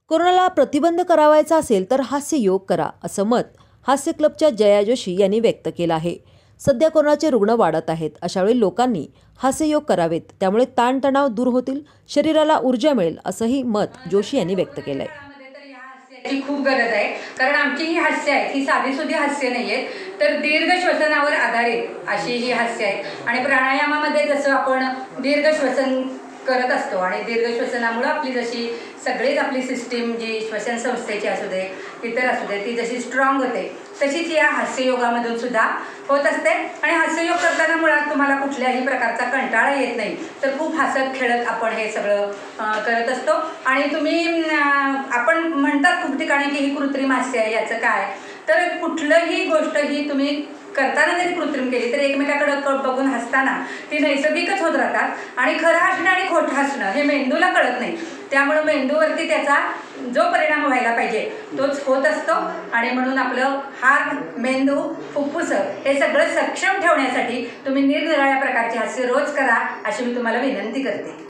कोरोनाला प्रतिबंध करावायचा असेल तर हास्य योग करा, असं मत हास्य क्लबच्या जया जोशी यांनी व्यक्त केलं आहे. सध्या कोरोनाचे रुग्ण वाढत आहेत. अशावेळी लोकांनी हास्ययोग करावेत. त्यामुळे ताणतणाव दूर होतील, शरीराला ऊर्जा मिळेल, असंही मत जोशी यांनी व्यक्त केलंय. ची खूप गरज आहे, कारण आमची ही हास्य आहेत ही साधीसुधी हास्य नाही आहेत, तर दीर्घ श्वसनावर आधारित अशी ही हास्य आहेत. आणि प्राणायामामध्ये जसं आपण दीर्घ श्वसन करत असतो आणि दीर्घ श्वसनामुळे आपली जशी सगळीच आपली सिस्टीम जी श्वसन संस्थेची असू दे इतर असू दे ती जशी स्ट्रॉंग होते, तशीच या हास्ययोगामधून सुद्धा होत असते. आणि हास्ययोग करताना मुळात तुम्हाला कुठल्याही प्रकारचा कंटाळा येत नाही, तर खूप हसत खेळत आपण हे सगळं करत असतो. आणि तुम्ही आपण म्हणतात खूप ठिकाणी की ही कृत्रिम हास्य आहे, याचं काय, तर कुठलंही गोष्ट ही तुम्ही करताना जरी कृत्रिम केली तरी एकमेकाकडे बघून हसताना ती नैसर्गिकच होत राहतात. आणि खरं हसणं आणि खोटं हसणं हे मेंदूला कळत नाही, त्यामुळे मेंदूवरती त्याचा जो परिणाम व्हायला पाहिजे तोच होत असतो. आणि म्हणून आपलं हात, मेंदू, फुफ्फुस हे सगळं सक्षम ठेवण्यासाठी तुम्ही निरनिराळ्या प्रकारचे हास्य रोज करा, अशी मी तुम्हाला विनंती करते.